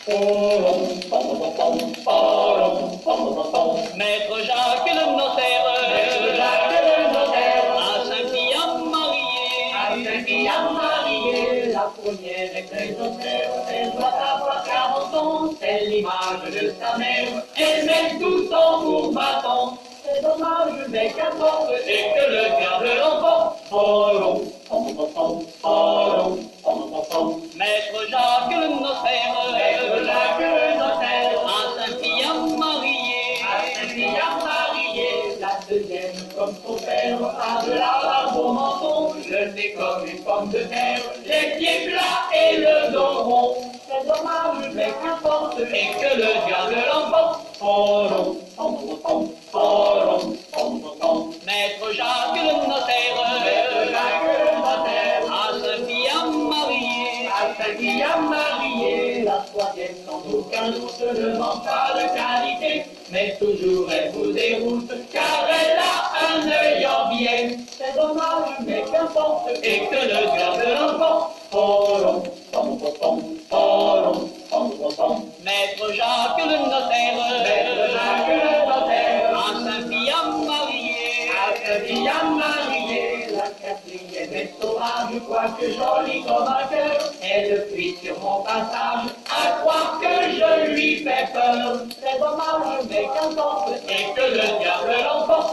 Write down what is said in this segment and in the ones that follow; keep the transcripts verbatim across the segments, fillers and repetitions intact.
Maître Jacques le notaire, Maître Jacques le notaire, à Saint-Pierre marié, à Saint-Pierre marié, la première est très notaire, elle doit avoir quarante ans, c'est l'image de sa mère, elle met tout son pour bâton, c'est dommage, mais qu'importe, c'est que le diable l'emporte. Maître Jacques le notaire, Maître Jacques le notaire, à Saint-Pierre marié, à Saint-Pierre marié, la deuxième comme son père, a de la barbe au menton, le nez comme une pomme de terre, les pieds plats et le dos rond. C'est dommage, mais qu'importe, et que le diable l'emporte. Maître Jacques le notaire, Maître Jacques le notaire, à Saint-Pierre marié, à Saint-Pierre marié, la troisième sans aucun doute ne manque pas de qualité, mais toujours elle vous déroute, car elle a un œil en biais. C'est dommage, mais qu'importe, et que le diable l'emporte. Maître Jacques le notaire, Maître Jacques le notaire, à Saint-Pierre marié, à Saint-Pierre marié, la quatrième est sauvage, quoique jolie comme un cœur, elle fuit sur mon passage, à croire que je lui fais peur. C'est dommage, mais qu'importe, et que le diable l'emporte.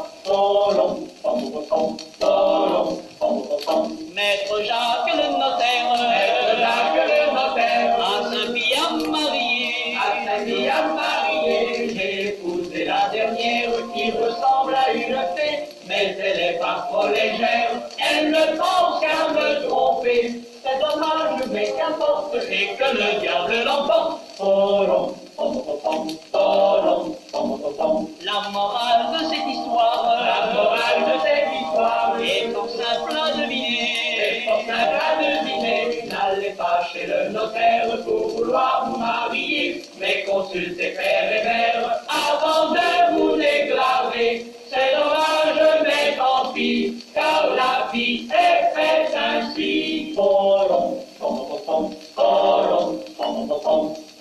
Maître Jacques le notaire, Maître Jacques le notaire, à Saint-Pierre marié, à Saint-Pierre marié, j'ai épousé la dernière qui ressemble à une fée, mais elle est pas trop légère, elle ne pense qu'à me tromper. C'est dommage, mais qu'importe, et que le diable l'emporte. la morale de cette histoire, La morale de cette histoire est fort simple à deviner. est fort simple à deviner. N'allez pas chez le notaire pour vouloir vous marier, mais consultez père et mère avant de vous déclarer. C'est dommage, mais tant pis, car la vie est faite ainsi.